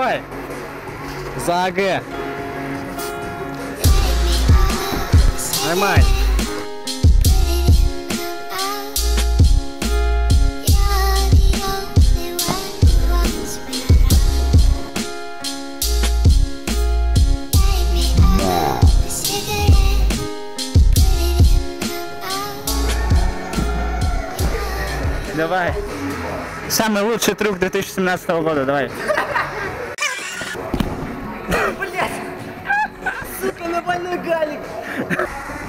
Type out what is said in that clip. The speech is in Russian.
Давай. За АГ. Нормально. Давай. Самый лучший трюк 2017 года, давай. Блять! Сука, на больной галик!